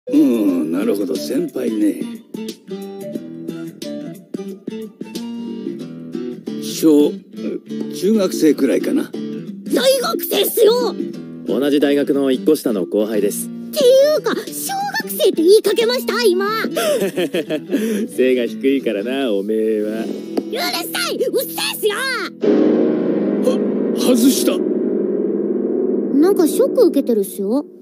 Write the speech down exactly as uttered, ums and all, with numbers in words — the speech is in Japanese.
うん、なるほど、先輩ね。小中学生くらいかな。 大学生っすよ。 同じ大学の一個下の後輩です。 っていうか小学生って言いかけました今。 背が低いからな、おめえは。 うるさい、うっせえっすよ。 は外した。 なんかショック受けてるっすよ。